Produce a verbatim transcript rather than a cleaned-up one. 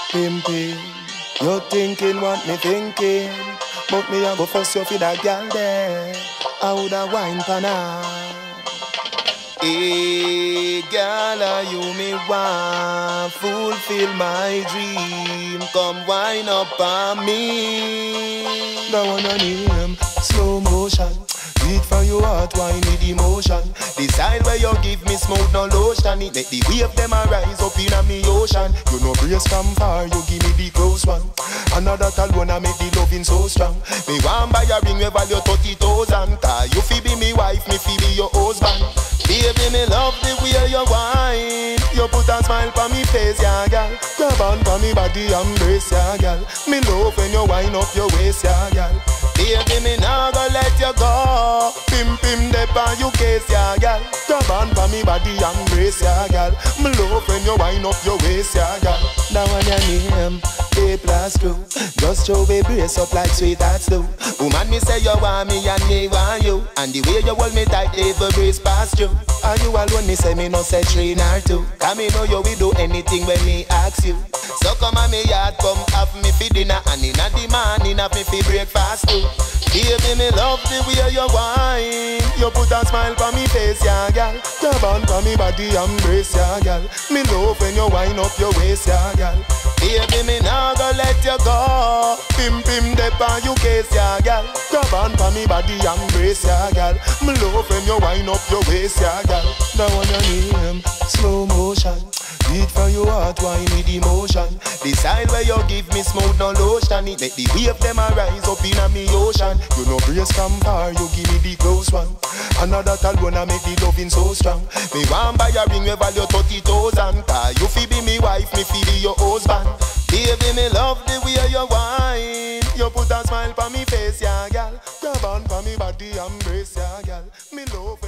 Pimpin', you thinking what me thinking, but me a go fuss you for that girl there. I woulda wine pan her. Hey, girl, are you me want fulfill my dream? Come wine up on me. That one on him, slow motion. Beat for your heart, wine with emotion. Decide where you give me smooth, no lotion. It make the wave them a rise up in a me ocean. You know brace from far, you give me the close one. Another tall one, I make the loving so strong. Me want buy a ring, we value thirty thousand. Cause you fi be me wife, me fi be your husband. Baby, me love the way you whine. You put a smile on me face, yeah, girl. Grab on for me body, embrace, yeah, girl. Me love when you wind up your waist, yeah, girl. Baby, me nah go let you go. Pim pim dep on you case, yeah, girl. Grab on for me body, embrace, yeah, girl. Me love when you wind up your waist, yeah, girl. That one your name, A plus crew. Just show me brace up like sweethearts do. Woman, me say you want me and me want you. And the way you hold me tight, every breeze past you. Are you alone? Me say me no say three nor two. Cause me know you will do anything when me ask you. So come on me yard, come have me for dinner. And in the morning have me for breakfast too. Baby, me love the way you whine. You put a smile on me face, yeah, girl. Grab on for me body, embrace, yeah, girl. Me love when you wind up your waist, yeah, girl. Baby, me nah go let you go. Pim pim dep on you case, yeah, girl. Grab on for me body, embrace, yeah, girl. Me love when you wind up your waist, yeah, girl. That one your name, slow motion. Beat for your heart, wine with emotion. Decide where you give me smooth, no lotion. It make the wave them a rise up in a me ocean. You know brace from far, you give me the close one. Another tall one, I make the loving so strong. Me want buy a ring, we value thirty thousand. Cause you fi be me wife, me fi be your husband. Baby, me love the way you whine. You put a smile on me face, yeah, girl. Grab on for me body, embrace, yeah, girl. Me love